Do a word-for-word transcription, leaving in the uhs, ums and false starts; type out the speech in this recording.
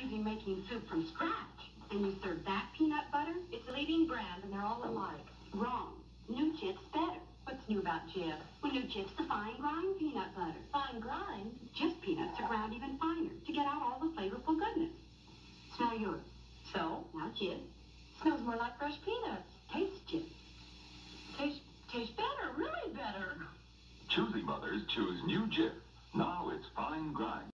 using making soup from scratch. And you serve that peanut butter? It's a leading brand, and they're all alike. Wrong. New J I F's better. What's new about J I F? Well, new J I F's the fine grind peanut butter. Fine grind? J I F peanuts are ground even finer to get out all the flavorful goodness. Smell yours. So, now J I F. Smells more like fresh peanuts. Taste J I F. Taste, taste better, really better. Choosy mothers choose new J I F. Now it's fine grind.